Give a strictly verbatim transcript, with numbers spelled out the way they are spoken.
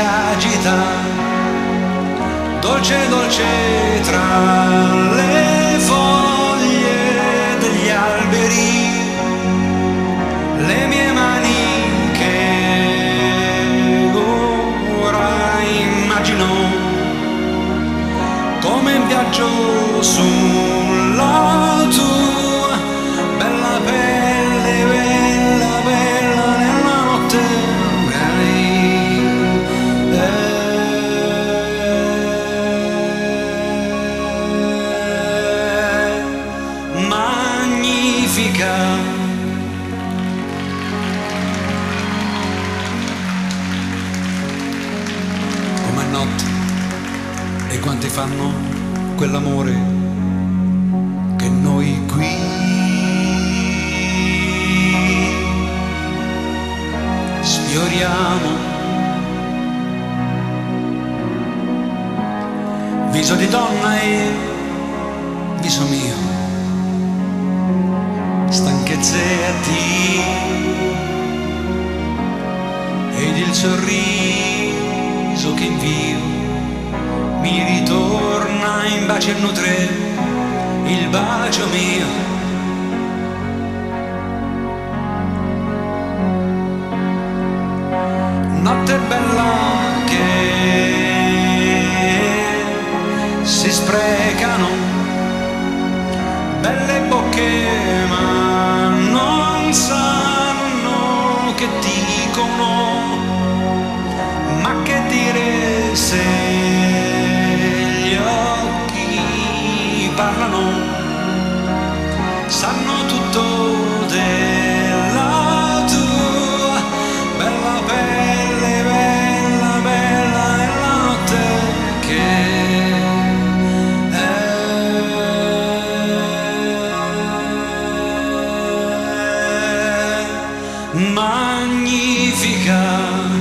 agita, dolce dolce tra le foglie degli alberi, le mie mani che ora immagino come in viaggio sulla tua bella pelle, bella bella nella notte. Magnifica, come notte, e quanti fanno quell'amore che noi qui sfioriamo. Viso di donna e viso mio, stanchezze a te ed il sorriso che invio mi ritorna in baci e nutre il bacio mio. Notte bella che si sprecano, belle bocche ma non sanno che dicono, ma che dire se gli occhi parlano, sanno tutto della tua bella pelle, bella bella nella notte che magnifica.